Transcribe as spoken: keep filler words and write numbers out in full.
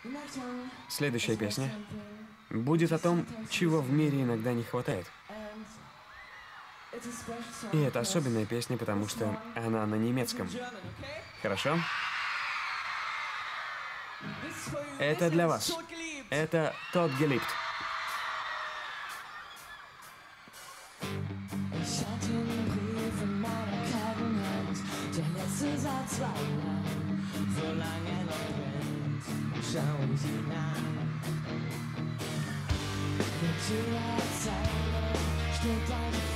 Следующая песня будет о том, чего в мире иногда не хватает. И это особенная песня, потому что она на немецком. Хорошо? Это для вас. Это «Тот geliebt». Ich hatte einen Brief in meiner kalten Hand. Der letzte Satz war lang, solange er noch brennt, schau ich ihn an. Die Tür hat Zeile, steht eine